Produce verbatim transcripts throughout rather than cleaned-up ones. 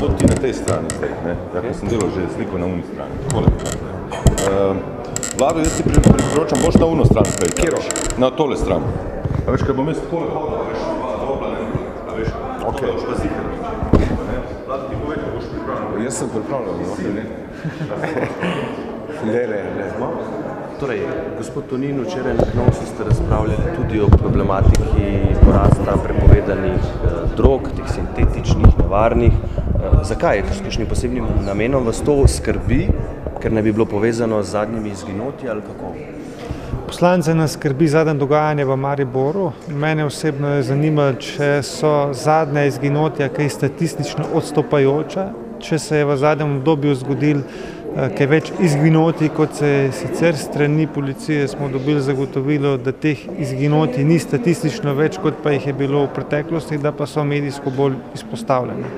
so ti na tej strani zdaj, ne? Ja, ko sem delal že sliko na uni strani. Tole. Uh, Vlado, jaz ti priporočam, boš na uno stran prej. Kjero? Na tole stran. A veš, kaj bom jaz takole hodil, a veš, dva dobla, ne? A veš, ok. To boš pa zihar. Vlado, ti povej, ko boš pripravljal. Jaz sem pripravljal, no? Ne, ne, ne. Torej, gospod Tonin, včeraj na Knovsu ste razpravljali tudi o problematiki porasta prepovedanih eh, drog, teh sintetičnih, nevarnih. Eh, zakaj? S kakšnim posebnim namenom vas to skrbi, ker ne bi bilo povezano z zadnjimi izginotji ali kako? Poslance nas skrbi zadnje dogajanje v Mariboru. Mene osebno je zanimalo, če so zadnja izginotja kaj statistično odstopajoča, če se je v zadnjem obdobju zgodil kaj več izginotij, kot se sicer strani policije smo dobili zagotovilo, da teh izginotij ni statistično več, kot pa jih je bilo v preteklosti, da pa so medijsko bolj izpostavljeni.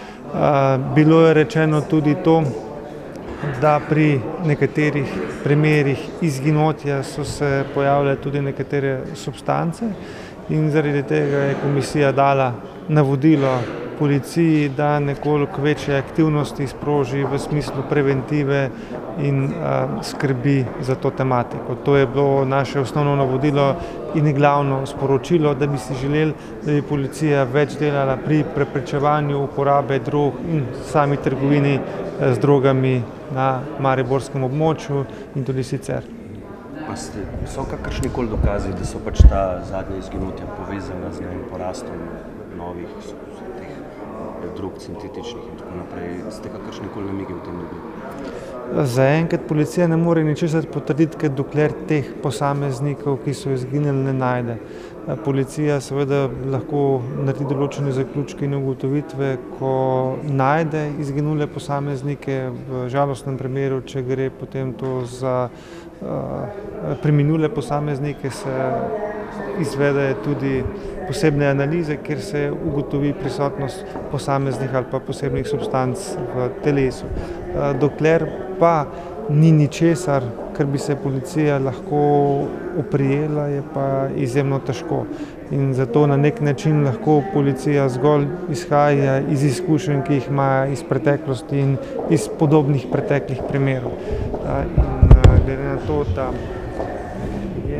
Bilo je rečeno tudi to, da pri nekaterih primerih izginotja so se pojavljale tudi nekatere substance in zaradi tega je komisija dala navodilo policiji, da nekoliko večje aktivnosti sproži v smislu preventive in uh, skrbi za to tematiko. To je bilo naše osnovno navodilo in glavno sporočilo, da bi si želeli, da bi policija več delala pri preprečevanju uporabe drog in sami trgovini z drogami na mariborskem območju in tudi sicer. Pa ste, so kakršni koli dokazi, da so pač ta zadnja izginotja povezana z nevim porastom novih teh drog sintetičnih in tako naprej? Ste kakršni koli namige v tem dobili? Zaenkrat policija ne more ničesar potrditi, dokler teh posameznikov, ki so izginili, ne najde. Policija seveda lahko naredi določene zaključke in ugotovitve, ko najde izginule posameznike, v žalostnem primeru, če gre potem to za uh, preminule posameznike, se izvede tudi posebne analize, kjer se ugotovi prisotnost posameznih ali pa posebnih substanc v telesu. Uh, dokler pa ni ničesar, kar bi se policija lahko oprijela, je pa izjemno težko. In zato na nek način lahko policija zgolj izhaja iz izkušenj, ki jih ima iz preteklosti in iz podobnih preteklih primerov. In glede na to, da je...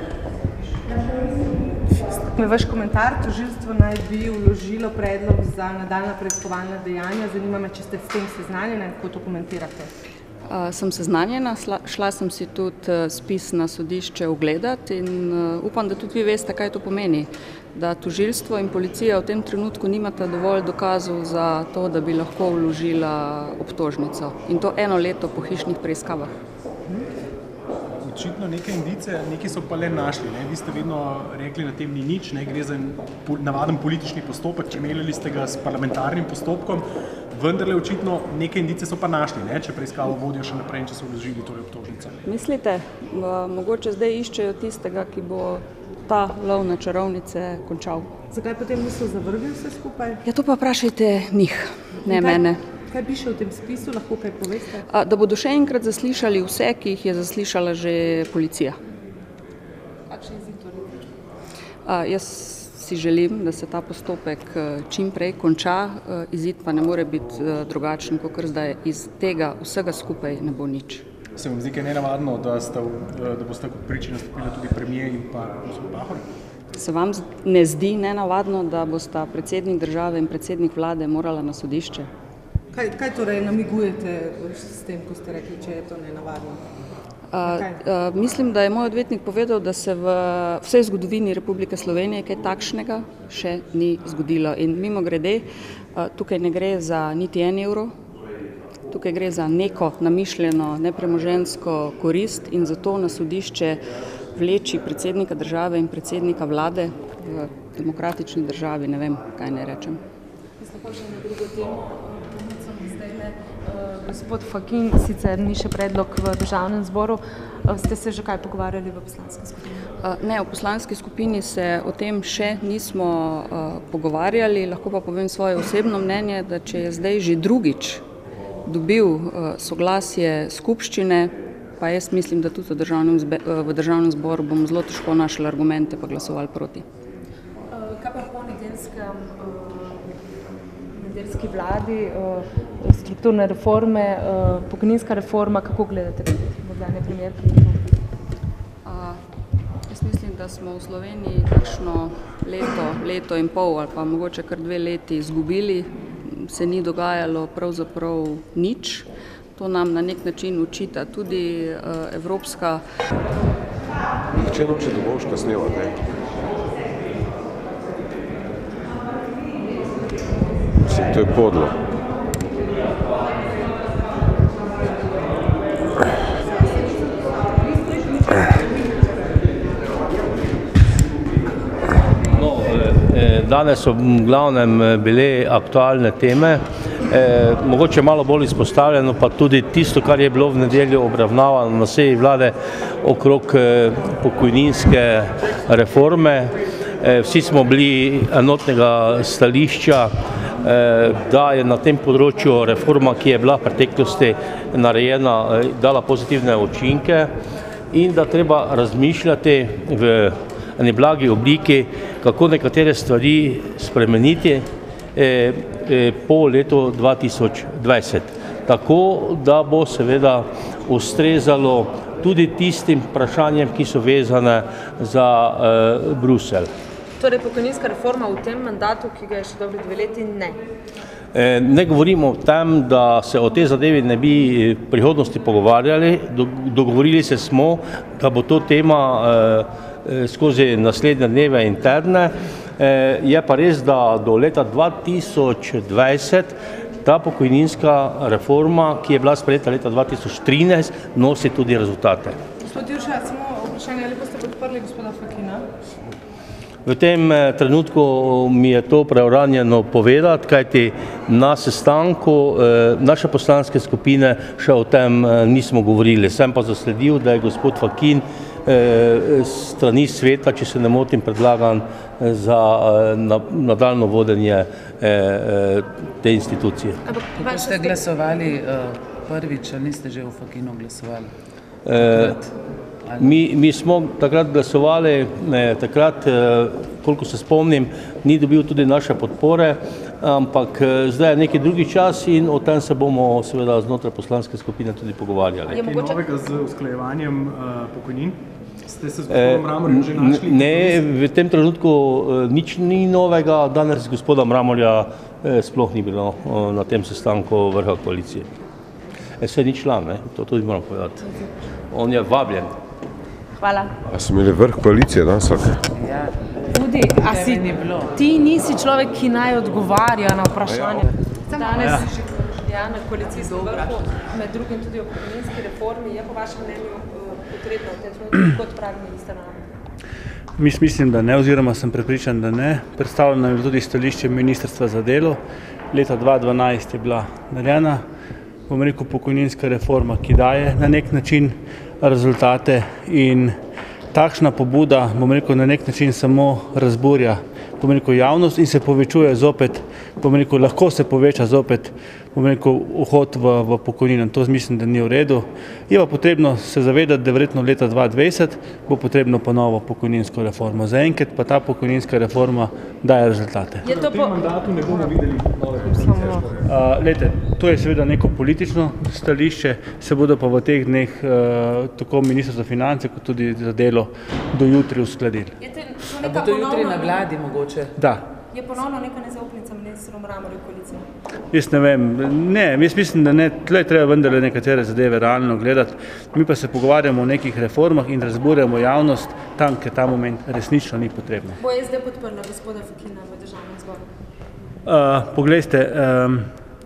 Vaš komentar, tožilstvo naj bi vložilo predlog za nadaljnja preiskovalna dejanja. Zanima me, če ste s tem seznanjeni in kako to komentirate. Uh, sem seznanjena, šla sem si tudi uh, spis na sodišče ogledati in uh, upam, da tudi vi veste, kaj to pomeni, da tožilstvo in policija v tem trenutku nimata dovolj dokazov za to, da bi lahko vložila obtožnico in to eno leto po hišnih preiskavah. Očitno neke indice, neki so pa le našli. Ne? Vi ste vedno rekli, na tem ni nič, ne? Gre za navaden politični postopek, če imeli ste ga s parlamentarnim postopkom, vendarle očitno neke indice so pa našli, ne? Če preiskavo vodijo še naprej in če so vložili torej obtožnico. Mislite, mogoče zdaj iščejo tistega, ki bo ta lov na čarovnice končal. Zakaj potem niso zavrgli vse skupaj? Ja, to pa vprašajte njih, ne mene. Kaj piše v tem spisu, lahko kaj poveste? A, da bodo še enkrat zaslišali vse, ki jih je zaslišala že policija. Kakšen izid torej? A, jaz si želim, da se ta postopek čim prej konča, izid pa ne more biti drugačen, kot zdaj iz tega vsega skupaj ne bo nič. Se vam zdi kaj nenavadno, da, sta, da boste kot priči nastopili tudi premier in pa gospod Pahor? Se vam ne zdi nenavadno, da bosta predsednik države in predsednik vlade morala na sodišče? Kaj, kaj torej namigujete s tem, ko ste rekli, če je to nenavadno? A, a, mislim, da je moj odvetnik povedal, da se v vsej zgodovini Republike Slovenije kaj takšnega še ni zgodilo. In mimo grede, a, tukaj ne gre za niti en evro, tukaj gre za neko namišljeno nepremoženjsko korist in zato na sodišče vleči predsednika države in predsednika vlade v demokratični državi, ne vem, kaj ne rečem. Mislim pa še na drugo temo. Gospod Fakin, sicer ni še predlog v državnem zboru, ste se že kaj pogovarjali v poslanski skupini? Ne, v poslanski skupini se o tem še nismo uh, pogovarjali, lahko pa povem svoje osebno mnenje, da če je zdaj že drugič dobil uh, soglasje skupščine, pa jaz mislim, da tudi v državnem, zbe, uh, v državnem zboru bomo zelo težko našli argumente pa glasovali proti. Uh, kaj pa po nedeljski nedeljskem, nedeljski vladi, strukturne reforme, pokojninska reforma, kako gledate, morda ne primer primer? Jaz mislim, da smo v Sloveniji kakšno leto, leto in pol ali pa mogoče kar dve leti izgubili, se ni dogajalo pravzaprav nič. To nam na nek način učita tudi uh, evropska. Nihče noče dovolška snevati. Mislim, to je podlo. Danes so v glavnem bile aktualne teme, eh, mogoče malo bolj izpostavljeno pa tudi tisto, kar je bilo v nedeljo obravnavano na seji vlade okrog eh, pokojninske reforme. Eh, vsi smo bili enotnega stališča, eh, da je na tem področju reforma, ki je bila v preteklosti narejena, eh, dala pozitivne učinke in da treba razmišljati v eni blagi obliki, kako nekatere stvari spremeniti eh, eh, po letu dva tisoč dvajset. Tako, da bo seveda ustrezalo tudi tistim vprašanjem, ki so vezane za eh, Bruselj. Torej, pokojninska reforma v tem mandatu, ki ga je še dobri dve leti, ne? Eh, ne govorimo o tem, da se o tej zadevi ne bi v prihodnosti pogovarjali. Dogovorili se smo, da bo to tema eh, skozi naslednje dneve interne. Je pa res, da do leta dva tisoč dvajset ta pokojninska reforma, ki je bila sprejeta leta dva tisoč trinajst, nosi tudi rezultate. Gospod Jurša, samo vprašanje, ali boste podprli gospoda Fakina? V tem trenutku mi je to preuranjeno povedati, kajti na sestanku naše poslanske skupine še o tem nismo govorili. Sem pa zasledil, da je gospod Fakin strani sveta, če se ne motim, predlagan za nadaljnjo vodenje te institucije. Kako ste glasovali prvič, ali niste že v Fakinu glasovali? Mi, mi smo takrat glasovali, takrat, koliko se spomnim, ni dobil tudi naše podpore, ampak zdaj je neki drugi čas in o tem se bomo seveda znotraj poslanske skupine tudi pogovarjali. Je mogoče novega z usklajevanjem pokojnin? Ste se z gospodom Mramorjem že našli? Ne, v tem trenutku nič ni novega, danes gospoda Mramorja sploh ni bilo na tem sestanku vrha koalicije. Se ni član, ne? To tudi moram povedati. On je vabljen. Hvala. A smo imeli vrh koalicije danes? Ja. Tudi, a si, ti nisi človek, ki naj odgovarja na vprašanje. Danes si že na koalicijskem vrhu, med drugim tudi o pokojninski reformi, je po vašem mnenju potrebno v tem trenutku, kot pravi minister Mramor? Mislim, da ne, oziroma sem prepričan, da ne. Predstavljeno je tudi stališče Ministrstva za delo. Leta dva tisoč dvanajst je bila narejena, bom rekel, pokojninska reforma, ki daje na nek način rezultate in takšna pobuda, bom rekel, na nek način samo razburja, bom rekel, javnost in se povečuje zopet, bom rekel, lahko se poveča zopet, bom rekel, vhod v, v pokojnino. To mislim, da ni v redu. Je pa potrebno se zavedati, da verjetno leta dva tisoč dvajset bo potrebno ponovo pokojninsko reformo. Zaenkrat pa ta pokojninska reforma daje rezultate. V tem mandatu ne bomo videli nove pokojninske reforme? Uh, lejte, to je seveda neko politično stališče, se bodo pa v teh dneh uh, tako Ministrstvo za finance kot tudi za delo do jutri uskladili. A bo to jutri na vladi mogoče? Da. Je ponovno neka nezaupnica ministru Mramorju v koaliciji? Jaz ne vem, ne, jaz mislim, da ne, tle treba vendarle nekatere zadeve realno gledati. Mi pa se pogovarjamo o nekih reformah in razburjamo javnost tam, ker ta moment resnično ni potrebno. Bo je zdaj podprla gospoda Fakina v državnem zboru? Uh, poglejte, um,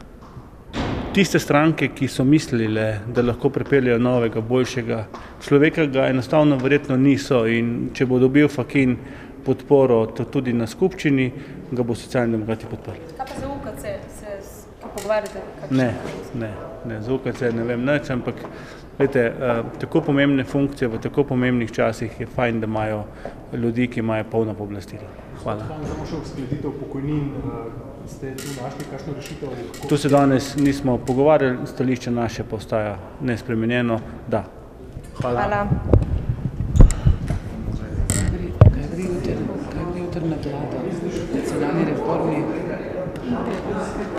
tiste stranke, ki so mislile, da lahko pripeljejo novega, boljšega človeka, ga enostavno verjetno niso in če bo dobil Fakin podporo tudi na skupščini, ga bo Socialni demokrati podprli. Kaj pa za U K C se pogovarjate? Ne, ne, ne, za U K C ne vem nič, ampak vete, tako pomembne funkcije v tako pomembnih časih je fajn, da imajo ljudi, ki imajo polna pooblastila. Hvala. Samo še uskladitev pokojnin, ste tu našli kakšno rešitev? Tu se danes nismo pogovarjali, stališče naše pa ostaja nespremenjeno, da. Hvala. Hvala. Kaj gre jutri na vlado? Nacionalni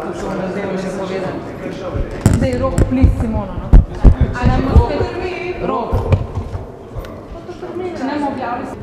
to na zdaj še povedati. Zdaj Rok, plis Simono, no? A nam spet Rok. Če nam objavili.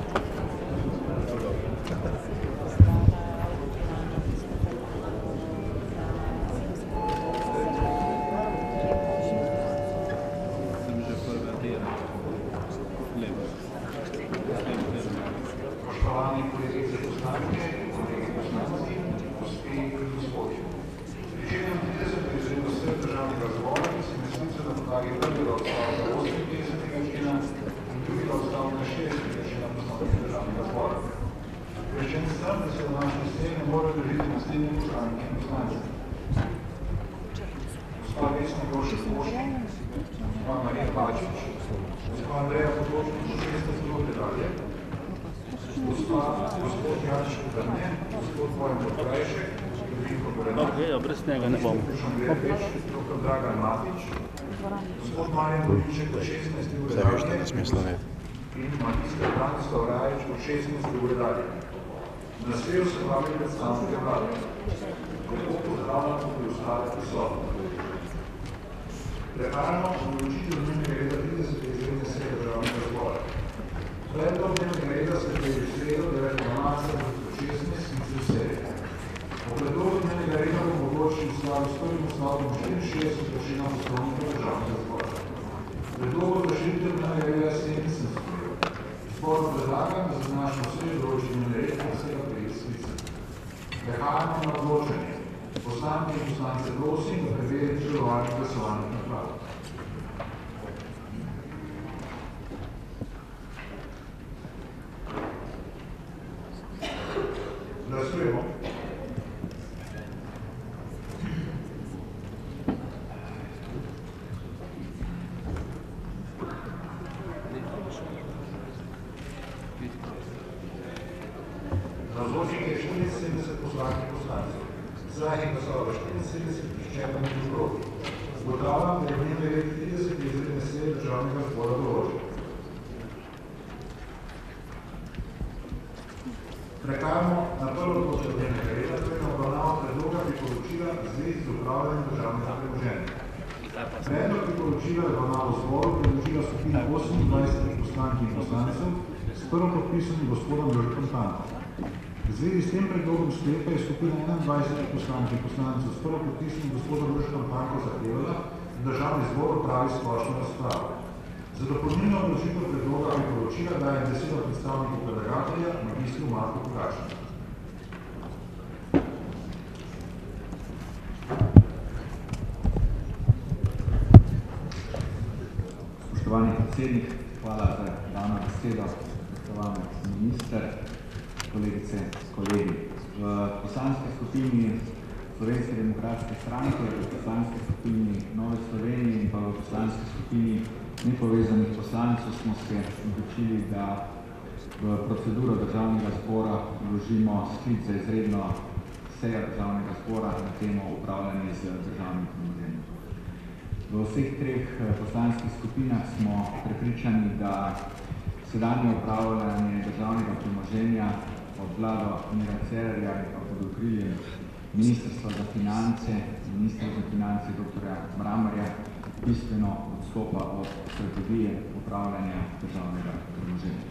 Nasvejo se vam je predstavnike vlade. Kako pozdravljamo pri ostale prisotne. Prehajamo v odločitev dnevnega reda tridesete izredne seje Državnega zbora. Predlog dnevnega reda se prejeli v sredo devetega marca dva tisoč šestnajst in se seje. O predlogu dnevnega reda bomo odločili v skladu s prvim odstavkom štiriinšestdesetega člena Poslovnika Državnega zbora. Predlogu za širitev dnevnega reda se nisem sprejel. Zboru predlagam, da za današnjo sejo določi dnevni red in vsega prejeti sklica. Prehajamo na odločanje. Poslanke in poslance prosim, da preverite delovanje glasovalnih naprav. Glasujemo. Navzočih je štiriinsedemdeset poslank in poslancev. Za je glasovalo štiriinsedemdeset, nihče ni bil proti. Ugotavljam, da je dnevni red tridesete izredne seje Državnega zbora določen. Prehajamo na prvo točko dnevnega reda, to je na obravnavo predloga priporočila v zvezi z upravljanjem državnega premoženja. Predlog priporočila je obravnavo zboru predložila skupina osemindvajset poslank in poslancev s prvopodpisanim gospodom Jožetom Tankom. V zvezi s tem predlogom sklepa je skupina enaindvajset poslank in poslancev s prvopodpisanim gospodom Jožetom Tankom zahtevala, da Državni zbor opravi splošno razpravo. Za dopolnilno odločitev predloga priporočila dajem besedo predstavniku predlagatelja, magistru Marku Pogačniku. Spoštovani predsednik, hvala za dano besedo, spoštovani minister, kolegice, kolegi. V poslanski skupini Slovenske demokratske stranke, v poslanski skupini Nove Slovenije in pa v poslanski skupini nepovezanih poslancev smo se odločili, da v proceduro Državnega zbora vložimo sklic za izredno sejo Državnega zbora na temo upravljanja z državnim premoženjem. V vseh treh poslanskih skupinah smo prepričani, da sedanje upravljanje državnega premoženja pod vlado Mira Cerarja in pa pod okriljem Ministrstva za finance, ministra za finance doktorja Mramarja bistveno odstopa od strategije upravljanja državnega premoženja.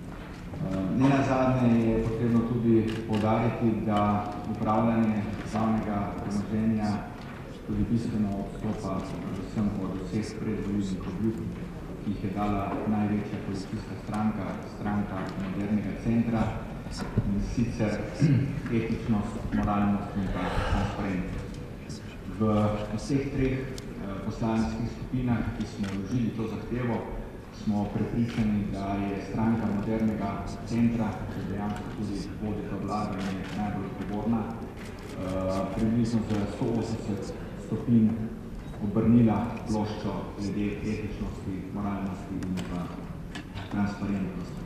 Nenazadnje je potrebno tudi poudariti, da upravljanje državnega premoženja tudi bistveno odstopa predvsem od vseh predvolilnih obljub, ki jih je dala največja koalicijska stranka, stranka Modernega centra, in sicer etičnost, moralnost in pa transparentnost. V vseh treh poslanskih skupinah, ki smo vložili to zahtevo, smo prepričani, da je stranka Modernega centra, ki dejansko tudi vodi to vlado in je najbolj odgovorna, približno za sto osemdeset stopinj obrnila ploščo glede etičnosti, moralnosti in pa transparentnosti.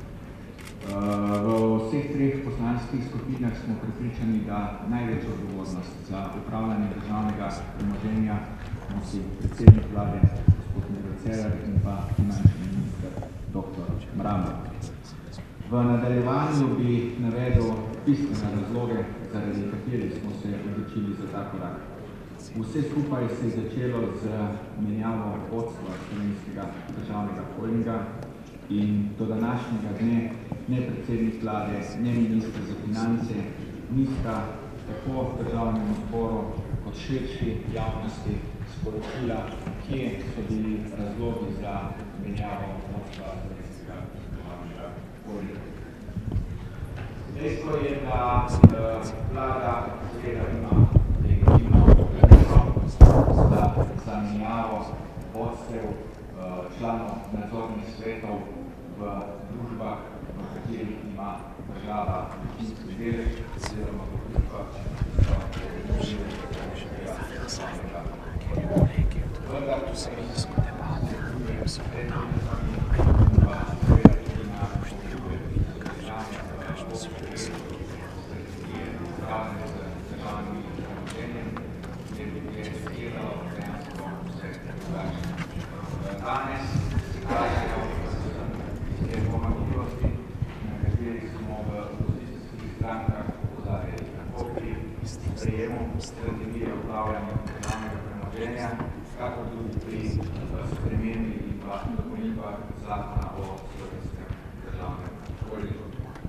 V vseh treh poslanskih skupinah smo prepričani, da največjo odgovornost za upravljanje državnega premoženja nosi predsednik vlade, gospod Miro Cerar in pa finančni minister, doktor Mramor. V nadaljevanju bi navedel bistvene razloge, zaradi katerih smo se odločili za ta korak. Vse skupaj se je začelo z menjavo vodstva Slovenskega državnega holdinga in do današnjega dne ne predsednik vlade, ne minister za finance nista tako državnemu zboru kot širši javnosti sporočila, kje so bili razlogi za menjavo vodstva Slovenskega državnega holdinga. Dejstvo je, da vlada seveda ima legitimno za zamenjavo vodstev članov nadzornih svetov v družbah, v katerih ima država večinski delež, oziroma v družbah, ki so večinskega samega. Vendar, tu se vizko debate, druge svetami, pa seveda tudi na druge državne oblasti, ki je upravljeno z državnimi premoženjem, je realiziralo dejansko vse drugače. Danes se kažejo te pomanjkljivosti, na katerih smo v opozicijskih strankah opozarjali, tako pri sprejemu strategije upravljanja državnega premoženja, kako tudi pri spremembi in pa dopolnitvah zakona o Slovenskem državnem holdingu.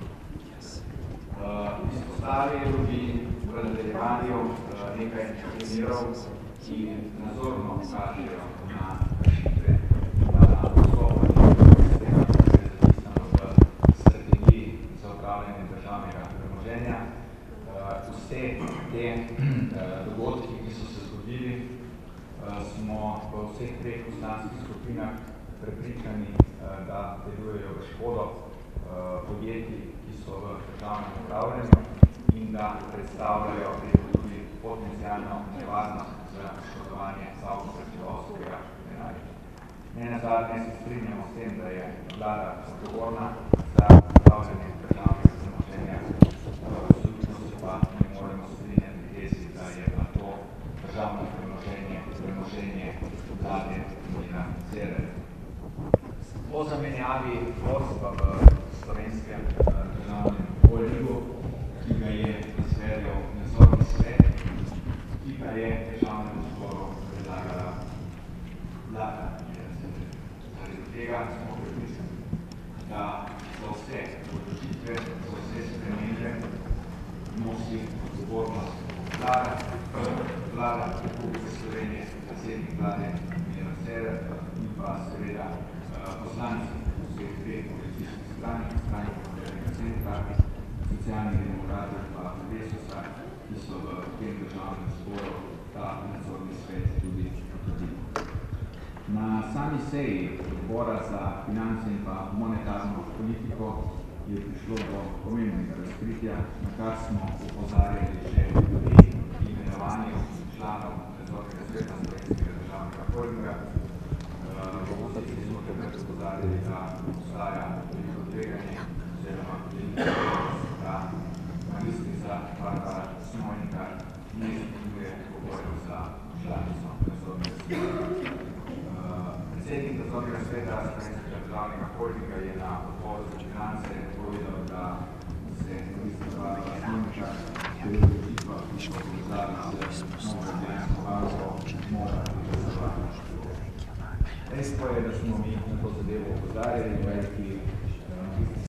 Izpostavili bi v nadaljevanju nekaj primerov, ki nazorno kažejo na rešitve in pa na odstopanje tega, kar je zapisano v strategiji za upravljanje državnega premoženja. Vse te dogodki, ki so se zgodili, smo v vseh treh poslanskih skupinah prepričani, da delujejo v škodo podjetij, ki so v državnem upravljanju in da predstavljajo tudi potencialno nevarnost za škodovanje davkoplačevalskega denarja. Nenazadnje se strinjamo s tem, da je vlada odgovorna za upravljanje državnega premoženja, absolutno se pa ne moremo strinjati tezi, da je pa to državno premoženje, premoženje vlade Mira Cerarja. Po zamenjavi vodstva v Slovenskem državnem holdingu, ki ga je izvedel nadzorni svet, ki ga je državnemu zboru predlagala vlada. Zaradi tega smo prepričani, da za vse odločitve, za vse spremembe nosi odgovornost vlada, vlada Republike Slovenije, predsednik vlade Miro Cerar in pa seveda poslanci vseh dveh političnih strani, strani Modernega centra, Socialnih demokratov pa Desusa, ki so v tem državnem zboru ta nadzorni svet tudi potrdili. Na sami seji odbora za finance in pa monetarno politiko je prišlo do pomembnega razkritja, na kar smo opozarjali že pri imenovanju članov nadzornega sveta Slovenskega državnega holdinga. Ki smo takrat opozarjali, da obstaja veliko tveganje, oziroma veliko da magistrica Barbara Smojnika ne izpolnjuje pogojev za članico nadzornega sveta. Predsednik nadzornega sveta Slovenskega državnega holdinga je na odboru za finance povedal, da se magistrica Barbara Smojnika pri odločitvah, ki so povezali z novo dejansko banko, mora izvrševati. Dejstvo je, da smo mi na to zadevo opozarjali, kajti